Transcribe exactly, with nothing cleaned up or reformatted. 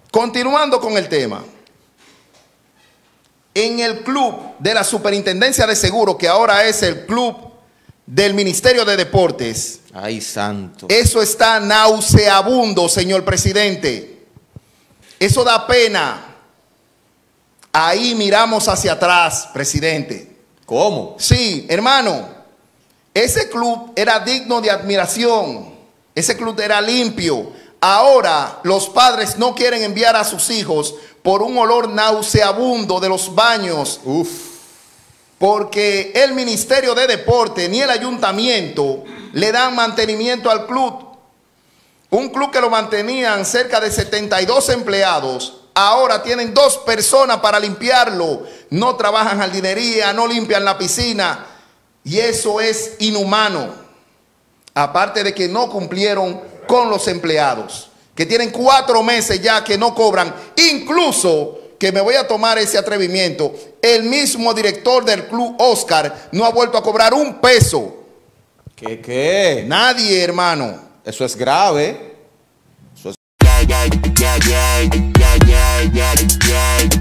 Continuando con el tema. En el club de la Superintendencia de Seguros, que ahora es el club del Ministerio de Deportes. Ay, santo. Eso está nauseabundo, señor presidente. Eso da pena. Ahí miramos hacia atrás, presidente. ¿Cómo? Sí, hermano. Ese club era digno de admiración. Ese club era limpio. Ahora los padres no quieren enviar a sus hijos por un olor nauseabundo de los baños. Uf. Porque el Ministerio de Deporte ni el ayuntamiento le dan mantenimiento al club. Un club que lo mantenían cerca de setenta y dos empleados, ahora tienen dos personas para limpiarlo. No trabajan jardinería, no limpian la piscina. Y eso es inhumano. Aparte de que no cumplieron con los empleados, que tienen cuatro meses ya que no cobran. Incluso, que me voy a tomar ese atrevimiento, el mismo director del club, Oscar, no ha vuelto a cobrar un peso. ¿Qué qué? Nadie, hermano. Eso es grave. Eso es...